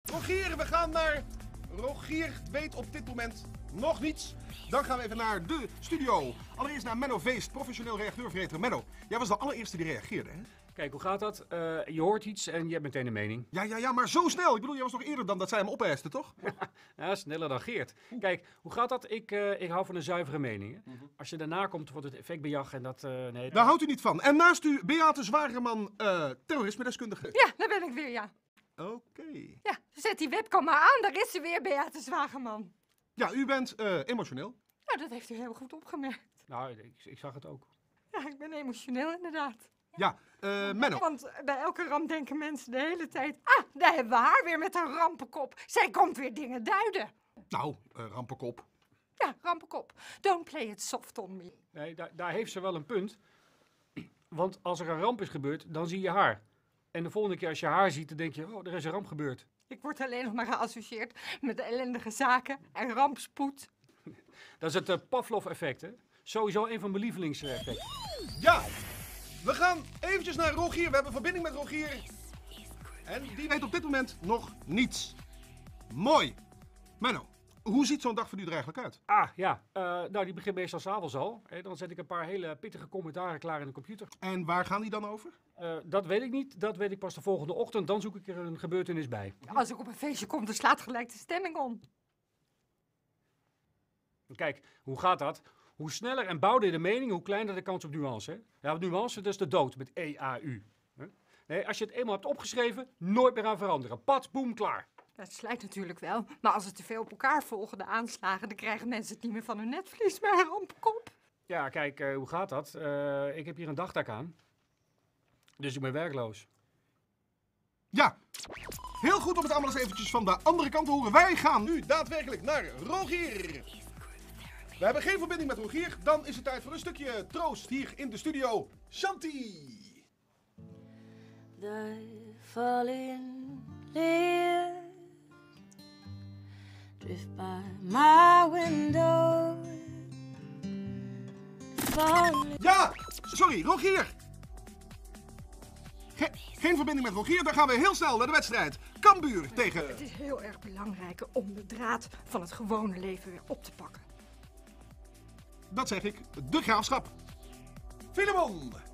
Rogier, we gaan naar... Rogier weet op dit moment nog niets. Dan gaan we even naar de studio. Allereerst naar Menno Veest, professioneel reacteurvreter. Menno, jij was de allereerste die reageerde, hè? Kijk, hoe gaat dat? Je hoort iets en je hebt meteen een mening. Ja, maar zo snel. Ik bedoel, jij was nog eerder dan dat zij hem opeiste, toch? Ja, sneller dan Geert. Kijk, hoe gaat dat? Ik hou van een zuivere mening. Hè? Als je daarna komt, wordt het effectbejag en dat... nee, Daar houdt u niet van. En naast u, Beate Zwageman, terrorisme-deskundige. Ja, daar ben ik weer, ja. Oké. Ja, zet die webcam maar aan, daar is ze weer, Beate Zwageman. Ja, u bent emotioneel. Nou, dat heeft u heel goed opgemerkt. Nou, ik zag het ook. Ja, ik ben emotioneel inderdaad. Ja, Menno. Want bij elke ramp denken mensen de hele tijd... Ah, daar hebben we haar weer met haar rampenkop. Zij komt weer dingen duiden. Nou, rampenkop. Ja, rampenkop. Don't play it soft on me. Nee, daar heeft ze wel een punt. Want als er een ramp is gebeurd, dan zie je haar. En de volgende keer als je haar ziet, dan denk je, oh, er is een ramp gebeurd. Ik word alleen nog maar geassocieerd met de ellendige zaken en rampspoed. Dat is het Pavlov-effect, hè? Sowieso een van mijn lievelingseffecten. Ja, we gaan eventjes naar Rogier. We hebben verbinding met Rogier. En die weet op dit moment nog niets. Mooi. Menno, hoe ziet zo'n dag voor u er eigenlijk uit? Ah, ja. Nou, die begint meestal 's avonds al. Hè? Dan zet ik een paar hele pittige commentaren klaar in de computer. En waar gaan die dan over? Dat weet ik niet. Dat weet ik pas de volgende ochtend. Dan zoek ik er een gebeurtenis bij. Als ik op een feestje kom, dan slaat gelijk de stemming om. Kijk, hoe gaat dat? Hoe sneller en bouwder de mening, hoe kleiner de kans op nuance. Hè? Ja, want nuance, dat is de dood met EAU. Nee, als je het eenmaal hebt opgeschreven, nooit meer aan veranderen. Pats, boem, klaar. Dat slijt natuurlijk wel, maar als het te veel op elkaar volgen, de aanslagen, dan krijgen mensen het niet meer van hun netvlies, maar een rampenkop. Ja, kijk, hoe gaat dat? Ik heb hier een dagtaak aan. Dus ik ben werkloos. Ja, heel goed om het allemaal eens eventjes van de andere kant te horen. Wij gaan nu daadwerkelijk naar Rogier. We hebben geen verbinding met Rogier. Dan is het tijd voor een stukje troost hier in de studio. Shanti! The falling leaves drift by my window. Falling. Ja, sorry, Rogier. Geen verbinding met Rogier. Dan gaan we heel snel naar de wedstrijd. Cambuur tegen... Het is heel erg belangrijk om de draad van het gewone leven weer op te pakken. Dat zeg ik, de Graafschap. Filemon!